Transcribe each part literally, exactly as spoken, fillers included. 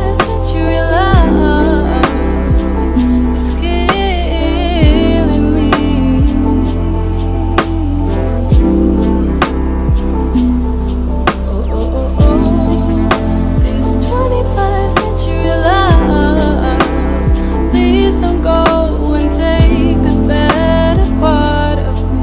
twenty-first century love is killing me. Oh, oh, oh, oh. This twenty-first century love, please don't go and take the better part of me.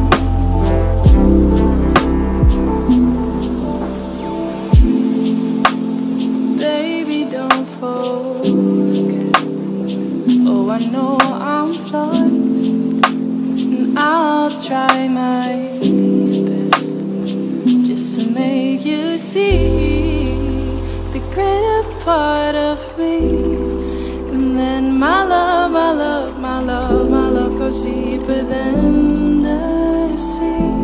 Baby, don't forget. Oh, I know I'm flawed, and I'll try my best just to make you see the greater part of me. And then my love, my love, my love, my love goes deeper than the sea.